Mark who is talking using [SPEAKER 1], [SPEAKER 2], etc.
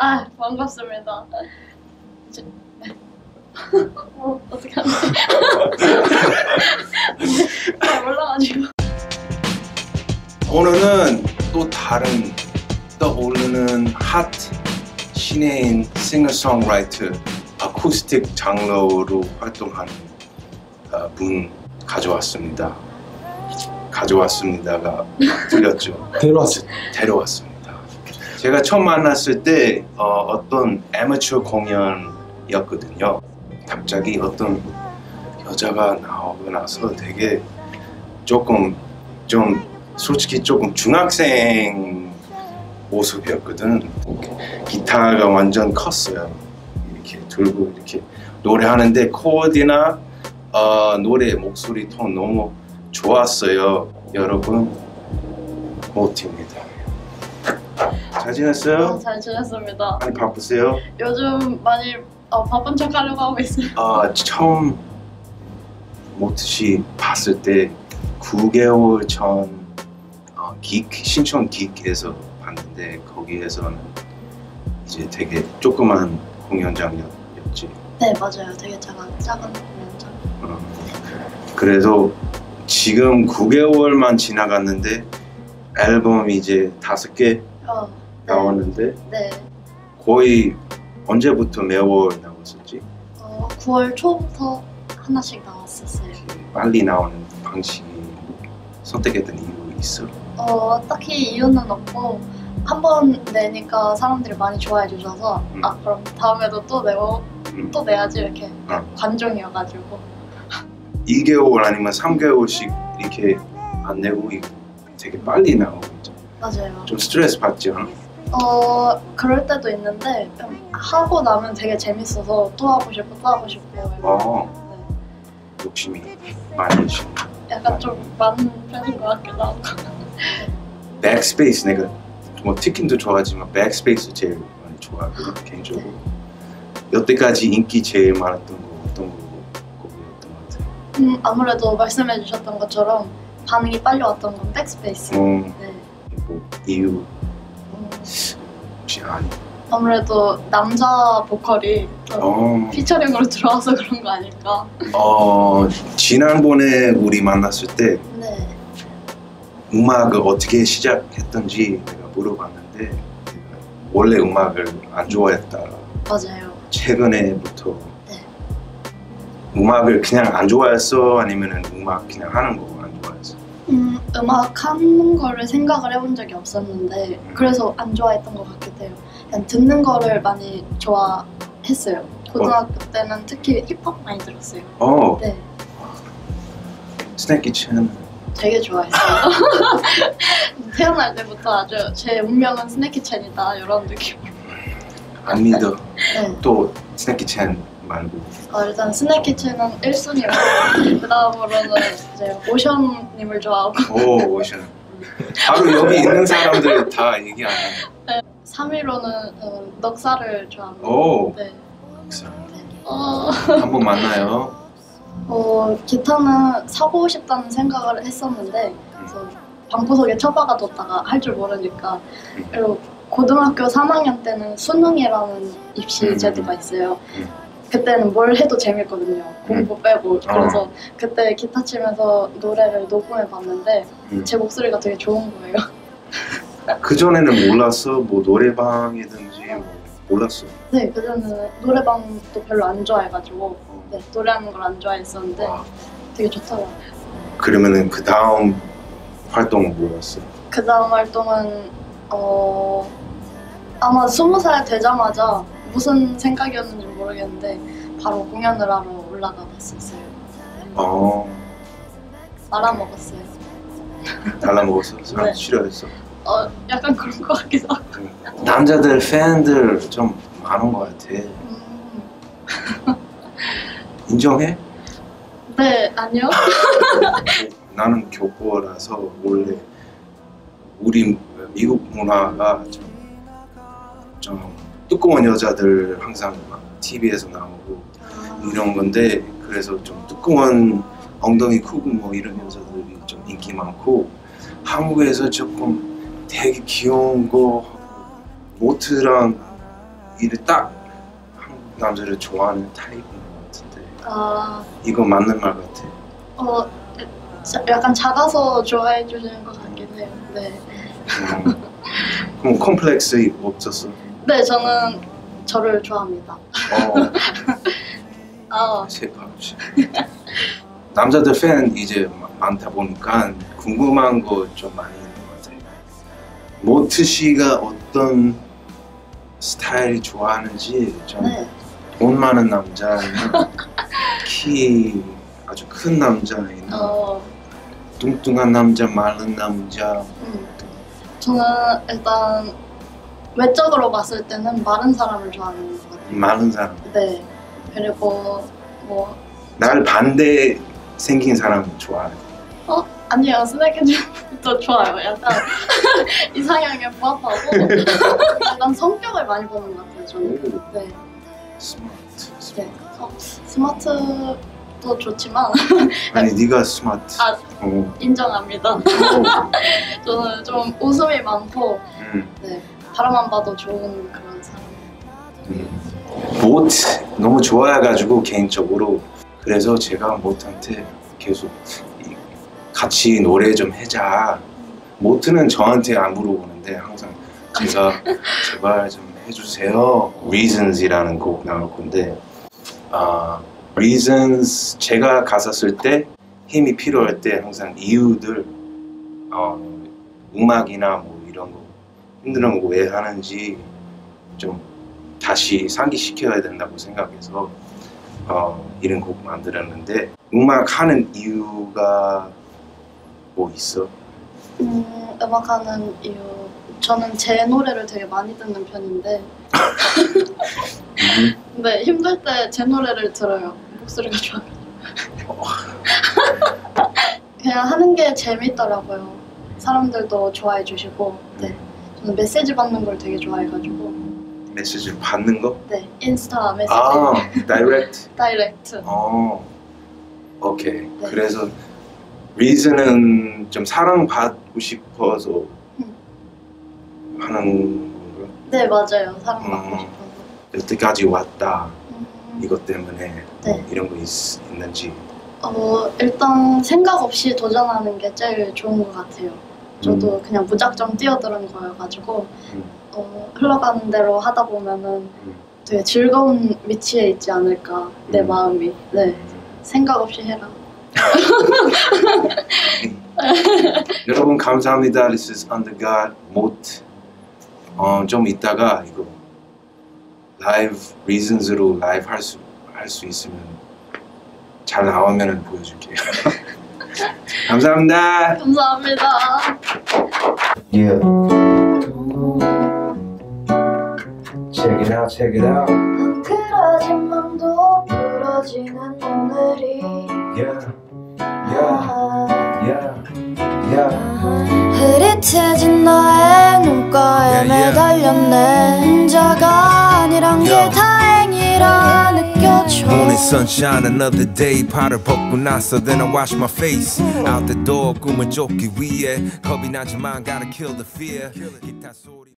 [SPEAKER 1] 아, 반갑습니다. 저, 어떻게 하지? 잘 몰라가지고.
[SPEAKER 2] 오늘은 또 다른 떠오르는 핫 신예인 싱어송라이터 아쿠스틱 장르로 활동하는 분 가져왔습니다가 틀렸죠. 데려왔습니다. 제가 처음 만났을 때 어떤 아마추어 공연이었거든요. 갑자기 어떤 여자가 나오고 나서 되게 조금 솔직히 조금 중학생 모습이었거든. 기타가 완전 컸어요. 이렇게 들고 이렇게 노래하는데 코드나 노래 목소리 톤 너무 좋았어요. 여러분 모티입니다. 잘 지냈어요?
[SPEAKER 1] 잘 지냈습니다.
[SPEAKER 2] 많이 바쁘세요?
[SPEAKER 1] 요즘 많이 바쁜 척 하려고 하고 있어요.
[SPEAKER 2] 처음 모티 씨 봤을 때 9개월 전 신촌 긱에서 봤는데 거기에서는 이제 되게 조그만 공연장이었지.
[SPEAKER 1] 네, 맞아요. 되게 작은 공연장.
[SPEAKER 2] 그래도 지금 9개월만 지나갔는데 앨범이 이제 5개 나왔는데
[SPEAKER 1] 네.
[SPEAKER 2] 거의 언제부터 매월 나왔었지?
[SPEAKER 1] 9월 초부터 하나씩 나왔었어요.
[SPEAKER 2] 빨리 나오는 방식이 선택했던 이유 있어?
[SPEAKER 1] 딱히 이유는 없고 한 번 내니까 사람들이 많이 좋아해 주셔서 그럼 다음에도 또 내고 또 내야지 이렇게 관종이어가지고 2개월
[SPEAKER 2] 아니면 3개월씩 이렇게 안 내고 되게 빨리 나오고 있죠.
[SPEAKER 1] 맞아요.
[SPEAKER 2] 좀 스트레스 받지 않아?
[SPEAKER 1] 그럴 때도 있는데 하고 나면 되게 재밌어서 또 하고 싶고
[SPEAKER 2] 네. 욕심이 많으시네.
[SPEAKER 1] 약간 좀 많은 편인 것 같기도 하고.
[SPEAKER 2] 백스페이스 내가 뭐 티킨도 좋아하지만 백스페이스 제일 많이 좋아하거든 개인적으로. 여태까지 인기 제일 많았던 거 어떤 곡이었던 것 같아요?
[SPEAKER 1] 아무래도 말씀해 주셨던 것처럼 반응이 빨리 왔던 건 백스페이스.
[SPEAKER 2] 네. 뭐 이유 혹시 아니?
[SPEAKER 1] 아무래도 남자 보컬이 피처링으로 들어와서 그런 거 아닐까?
[SPEAKER 2] 지난번에 우리 만났을 때
[SPEAKER 1] 네.
[SPEAKER 2] 음악을 어떻게 시작했던지 내가 물어봤는데 원래 음악을 안 좋아했다.
[SPEAKER 1] 맞아요.
[SPEAKER 2] 최근에부터
[SPEAKER 1] 네.
[SPEAKER 2] 음악을 그냥 안 좋아했어? 아니면 음악 그냥 하는 거 안 좋아했어?
[SPEAKER 1] 음악 하는 거를 생각을 해본 적이 없었는데 그래서 안 좋아했던 것 같기도 해요. 그냥 듣는 거를 많이 좋아했어요. 고등학교 때는 특히 힙합 많이 들었어요. 네.
[SPEAKER 2] 스낵키친
[SPEAKER 1] 되게 좋아했어요. 태어날 때부터 아주 제 운명은 스낵키첸이다 이런 느낌으로.
[SPEAKER 2] 안 믿어.
[SPEAKER 1] 네.
[SPEAKER 2] 또 스낵키첸 말고.
[SPEAKER 1] 일단 스낵키첸은 1순위고 그 다음으로는 이제 오션님을 좋아하고.
[SPEAKER 2] 오션. 바로 여기 있는 사람들 다 얘기 안 해.
[SPEAKER 1] 네. 3위로는 넉살을 좋아합니다. 네.
[SPEAKER 2] 넉살.
[SPEAKER 1] 네.
[SPEAKER 2] 한번 만나요.
[SPEAKER 1] 기타는 사고 싶다는 생각을 했었는데 그래서 방구석에 처박아뒀다가 할 줄 모르니까 그리고 고등학교 3학년 때는 수능이라는 입시 제도가 있어요. 그때는 뭘 해도 재밌거든요. 공부 빼고. 그래서 그때 기타 치면서 노래를 녹음해 봤는데 제 목소리가 되게 좋은 거예요.
[SPEAKER 2] 그전에는 몰랐어? 뭐 노래방이든지 몰랐어?
[SPEAKER 1] 네, 그전에는 노래방도 별로 안 좋아해가지고 네, 노래하는 걸 안 좋아했었는데 되게 좋더라고요.
[SPEAKER 2] 그러면은 그 다음 활동은 뭐였어?
[SPEAKER 1] 그 다음 활동은 아마 20살 되자마자 무슨 생각이었는지 모르겠는데 바로 공연을 하러 올라가 봤었어요. 말아먹었어요.
[SPEAKER 2] 달라먹었어? 사람
[SPEAKER 1] 네.
[SPEAKER 2] 싫어했어?
[SPEAKER 1] 약간 그런 것 같기도 하고.
[SPEAKER 2] 남자들 팬들 좀 많은 것 같아. 인정해?
[SPEAKER 1] 네, 아니요.
[SPEAKER 2] 나는 교포라서 원래 우리 미국 문화가 좀 두꺼운 여자들 항상 막 TV에서 나오고 이런 건데 그래서 좀 두꺼운 엉덩이 크고 뭐 이런 여자들이 좀 인기 많고 한국에서 조금 되게 귀여운 거 모트랑 이를 딱 한국 남자를 좋아하는 타입인 것 같은데
[SPEAKER 1] 아,
[SPEAKER 2] 이거 맞는 말 같아.
[SPEAKER 1] 약간 작아서 좋아해 주시는 것 같긴 해요. 네.
[SPEAKER 2] 그럼 컴플렉스 없었어?
[SPEAKER 1] 네, 저는 저를 좋아합니다. 아,
[SPEAKER 2] 세파우치. 남자들 팬 이제 많다 보니까 궁금한 거 좀 많이 있는 것 같아요. 모트 씨가 어떤 스타일이 좋아하는지 좀
[SPEAKER 1] 네.
[SPEAKER 2] 돈 많은 남자 아니면 키 아주 큰 남자 아니면 뚱뚱한 남자, 마른 남자.
[SPEAKER 1] 저는 일단 외적으로 봤을 때는 마른 사람을 좋아하는 것 같아요.
[SPEAKER 2] 마른 사람.
[SPEAKER 1] 네. 그리고 뭐
[SPEAKER 2] 날 반대 생긴 사람 좋아해.
[SPEAKER 1] 아니요, 스낵해주도 좋아요. 약간 이상형에 부합하고 약간 성격을 많이 보는 것 같아요. 저는. 네.
[SPEAKER 2] 스마트.
[SPEAKER 1] 네. 스마트도 좋지만
[SPEAKER 2] 아니 네가 스마트.
[SPEAKER 1] 인정합니다. 저는 좀 웃음이 많고 네, 바라만 봐도 좋은 그런 사람.
[SPEAKER 2] 모트 너무 좋아해가지고 개인적으로 그래서 제가 모트한테 계속 같이 노래 좀 해자. 모트는 저한테 안 물어보는데 항상 제가 제발 좀 해주세요. Reasons이라는 곡 나올 건데 Reasons 제가 가사 쓸 때 힘이 필요할 때 항상 이유들 음악이나 뭐 이런 거 힘든 거 왜 하는지 좀 다시 상기시켜야 된다고 생각해서 이런 곡 만들었는데 음악 하는 이유가 뭐 있어?
[SPEAKER 1] 음악하는 이유 저는 제 노래를 되게 많이 듣는 편인데 네, 힘들 때 제 노래를 들어요. 목소리가 좋아요. 그냥 하는 게 재밌더라고요. 사람들도 좋아해 주시고 네, 저는 메시지 받는 걸 되게 좋아해가지고
[SPEAKER 2] 메시지 받는 거?
[SPEAKER 1] 네, 인스타 메시지
[SPEAKER 2] 다이렉트?
[SPEAKER 1] 다이렉트
[SPEAKER 2] 오케이.
[SPEAKER 1] 네.
[SPEAKER 2] 그래서 리즈는 좀 사랑받고 싶어서 하는 건가?
[SPEAKER 1] 네, 맞아요. 사랑받고 싶어서
[SPEAKER 2] 여태까지 왔다 이것 때문에
[SPEAKER 1] 네.
[SPEAKER 2] 이런 거 있는지
[SPEAKER 1] 일단 생각 없이 도전하는 게 제일 좋은 것 같아요. 저도 그냥 무작정 뛰어드는 거여가지고 흘러가는 대로 하다 보면은 되게 즐거운 위치에 있지 않을까 내 마음이. 네, 생각 없이 해라.
[SPEAKER 2] 여러분 감사합니다. This is Under God 모트. 좀 이따가 이거 라이브 Reasons으로 라이브 할 수 있으면 잘 나오면 보여줄게요. 감사합니다.
[SPEAKER 1] 감사합니다.
[SPEAKER 2] Yeah. Check it out, check it out.
[SPEAKER 1] 뭉클어진 맘도 부러지는 오늘이
[SPEAKER 2] Yeah, yeah, yeah, yeah.
[SPEAKER 1] 흐릿해진 너의 눈가에 매달렸네. 혼자가 아니란 게 다행이라 느껴져.
[SPEAKER 3] Morning sunshine, another day. 팔을 벗고 나서 then I wash my face. Out the door, 꿈을 쫓기 위해 겁이 나지만 gotta kill the fear. 기타 소리